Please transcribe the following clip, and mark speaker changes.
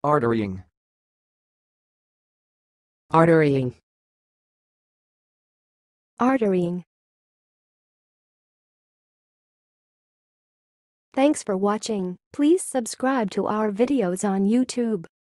Speaker 1: Arterying.
Speaker 2: Arterying.
Speaker 3: Arterying. Thanks for watching. Please subscribe to our videos on YouTube.